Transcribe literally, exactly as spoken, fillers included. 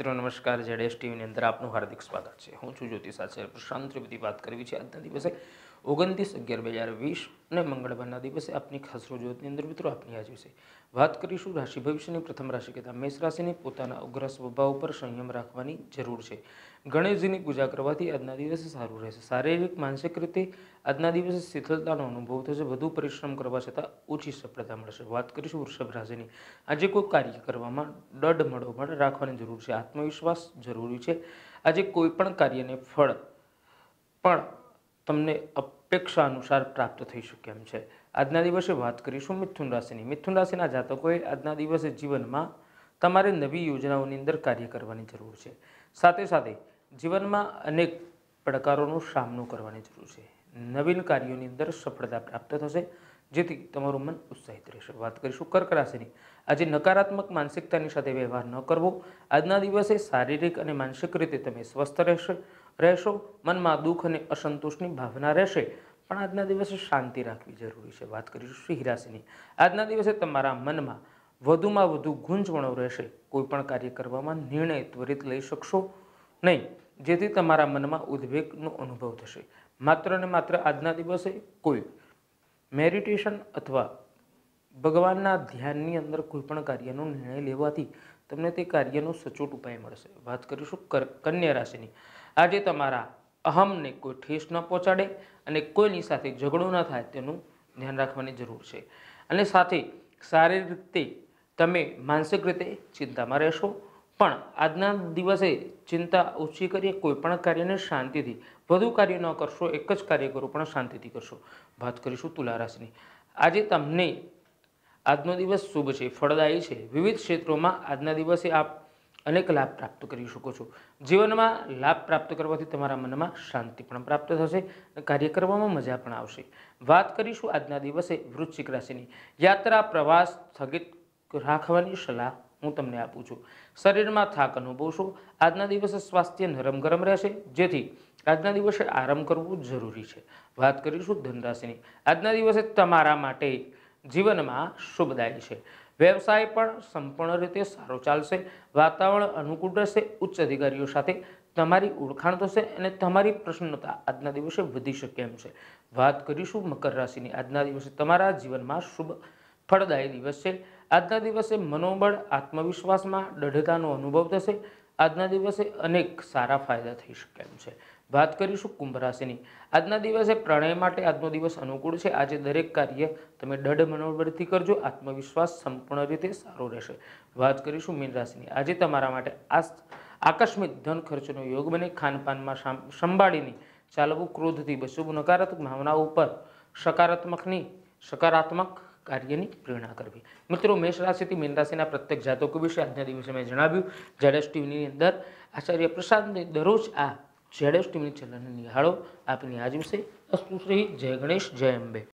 મિત્રો નમસ્કાર, જેડેશ ટીવીની અંદર આપનું હાર્દિક સ્વાગત છે। હું છું જ્યોતિષ આચાર્ય પ્રશાંત ત્રિવેદી। વાત કરવી છે આજના દિવસે ઓગણત્રીસ અગિયાર બે હજાર વીસ અને મંગળવારના દિવસે આપની ખાસ રોજની અંદર મિત્રો આપની આજ વિશે વાત કરીશું રાશિ ભવિષ્યની। પ્રથમ રાશિ કહેતા મેષ રાશિની પોતાના ઉગ્ર સ્વભાવ પર સંયમ રાખવાની જરૂર છે। ગણેશજીની પૂજા કરવાથી આજના દિવસે સારું રહેશે। શારીરિક માનસિક રીતે આજના દિવસે શીતળતાનો અનુભવ થશે। વધુ પરિશ્રમ કરવા છતાં ઓછી સફળતા મળશે। વાત કરીશું વૃષભ રાશિની। આજે કોઈ કાર્ય કરવામાં દઢ મનોબળ રાખવાની જરૂર છે। આત્મવિશ્વાસ જરૂરી છે। આજે કોઈ પણ કાર્યને ફળ પણ તમને અપેક્ષા અનુસાર પ્રાપ્ત થઈ શકે એમ છે। આજના દિવસે વાત કરીશું મિથુન રાશિની। મિથુન રાશિના જાતકોએ આજના દિવસે જીવનમાં તમારે નવી યોજનાઓની અંદર કાર્ય કરવાની જરૂર છે। સાથે સાથે જીવનમાં અનેક પડકારોનો સામનો કરવાની જરૂર છે। નવીન કાર્યોની અંદર સફળતા પ્રાપ્ત થશે, જેથી તમારું મન ઉત્સાહિત રહેશે। વાત કરીશું કર્ક રાશિની। આજે નકારાત્મક માનસિકતાની સાથે વ્યવહાર ન કરવો। આજના દિવસે શારીરિક અને માનસિક રીતે તમે સ્વસ્થ રહેશો રહેશો મનમાં દુઃખ અને અસંતોષની ભાવના રહેશે, પણ આજના દિવસે શાંતિ રાખવી જરૂરી છે। વાત કરીશું સિંહ રાશિની। આજના દિવસે તમારા મનમાં વધુમાં વધુ ગૂંચવણો રહેશે। કોઈ પણ કાર્ય કરવામાં નિર્ણય ત્વરિત લઈ શકશો નહીં, જેથી તમારા મનમાં ઉદ્વેગનો અનુભવ થશે। માત્ર ને માત્ર આજના દિવસે કોઈ મેડિટેશન અથવા ભગવાનના ધ્યાનની અંદર કોઈ પણ કાર્યનો નિર્ણય લેવાથી તમને તે કાર્યનો સચોટ ઉપાય મળશે। વાત કરીશું કન્યા રાશિની। આજે તમારા અહમને કોઈ ઠેસ ન પહોંચાડે અને કોઈની સાથે ઝઘડો ન થાય તેનું ધ્યાન રાખવાની જરૂર છે। અને સાથે શારીરિક રીતે તમે માનસિક રીતે ચિંતામાં રહેશો, પણ આજના દિવસે ચિંતા ઓછી કરીએ। કોઈ પણ કાર્યને શાંતિથી, વધુ કાર્ય ન કરશો, એક જ કાર્ય કરો પણ શાંતિથી કરશો। વાત કરીશું તુલા રાશિની। આજે તમને આજનો દિવસ શુભ છે, ફળદાયી છે। વિવિધ ક્ષેત્રોમાં આજના દિવસે આપ અનેક લાભ પ્રાપ્ત કરી શકો છો। જીવનમાં લાભ પ્રાપ્ત કરવાથી તમારા મનમાં શાંતિ પણ પ્રાપ્ત થશે અને કાર્ય કરવામાં મજા પણ આવશે। વાત કરીશું આજના દિવસે વૃશ્ચિક રાશિની। યાત્રા પ્રવાસ સ્થગિત રાખવાની સલાહ હું તમને આપું છું। શરીરમાં થાક અનુભવશો। આજના દિવસે સ્વાસ્થ્ય નરમ ગરમ રહેશે, જેથી આજના દિવસે આરામ કરવો જરૂરી છે। વાત કરીશું ધન રાશિની। આજના દિવસે તમારા માટે જીવનમાં શુભદાયી છે। વ્યવસાય પણ સંપૂર્ણ રીતે સારો ચાલશે। વાતાવરણ અનુકૂળ રહેશે। ઉચ્ચ અધિકારીઓ સાથે તમારી ઓળખાણ થશે અને તમારી પ્રસન્નતા આજના દિવસે વધી શકે એમ છે। વાત કરીશું મકર રાશિની। આજના દિવસે તમારા જીવનમાં શુભ ફળદાયી દિવસ છે। આજના દિવસે મનોબળ આત્મવિશ્વાસમાં દૃઢતાનો અનુભવ થશે। આજના દિવસે અનેક સારા ફાયદા થઈ શકે એમ છે। વાત કરીશું કુંભ રાશિની। આજના દિવસે પ્રણય માટે આજનો દિવસ અનુકૂળ છે। આજે દરેક કાર્ય તમે દૃઢ મનોબળથી કરજો। આત્મવિશ્વાસ સંપૂર્ણ રીતે સારો રહેશે। વાત કરીશું મીન રાશિની। આજે તમારા માટે આ આકસ્મિક ધન ખર્ચનો યોગ બને। ખાનપાનમાં સંભાળીને ચાલવું, ક્રોધથી બચવું, નકારાત્મક ભાવનાઓ ઉપર સકારાત્મકની સકારાત્મક કાર્યની પ્રેરણા કરવી। મિત્રો, મેષ રાશિથી મીન રાશિના પ્રત્યેક જાતકો વિશે આજના દિવસે મેં જણાવ્યું। જેડેશ ટીવીની અંદર આચાર્ય પ્રસાદને દરરોજ આ જેડેશ ટીવીની ચેનલને નિહાળો। આપની આજ વિશે અસ્તુ શ્રી જય ગણેશ, જય અંબે।